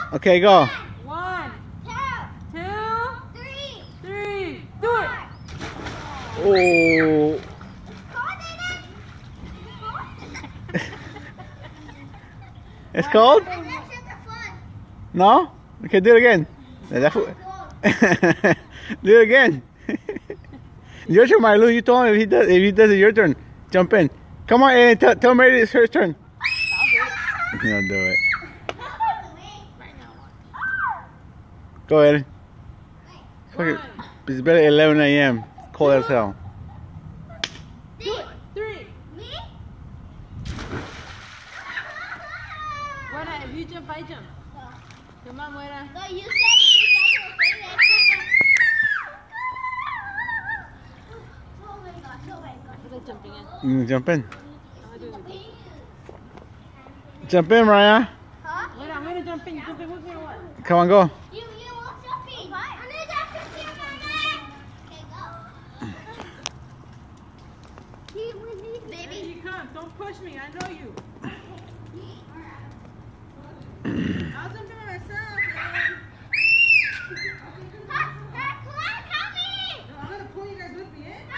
Okay, go. 1, 2, 3. Do it. Oh. It's cold? No? Okay, do it again. Do it again. Your turn, Marlou. You told him if he does it, your turn. Jump in. Come on, Aiden. Tell Mary it's her turn. I'll do it. He'll do it. Go ahead. It's better at 11 a.m. Cold as hell. Do it. 3. Buena, if you jump, I jump. Come on, Buena. No, you said you guys were favorite. Oh my gosh, oh my gosh. I'm jumping in. Jump in. I'll do it. Jump in, Mariah. Huh? Wait, I'm gonna jump in. You jump in with me or what? Come on, go. You will jumping. I'm gonna jump in here, Mama. Okay, go. Baby. Here you come. Don't push me. I know you. I'll jump in myself. I'm gonna pull you guys with me, eh?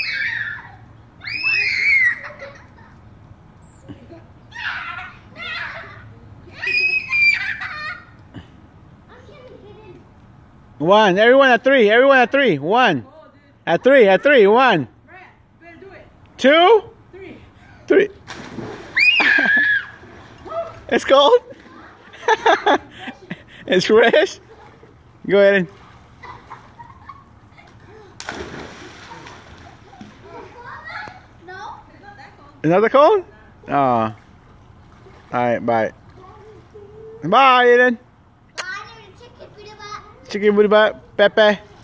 One. Everyone at 3. Everyone at 3. 1. At 3. At 3. 1. Brad, better do it. 2. 3. 3. It's cold. It's fresh. Go ahead. No? Is that cold? Oh. Alright, bye. Bye, Aiden. Chicken booty butt. Chicken booty butt. Pepe.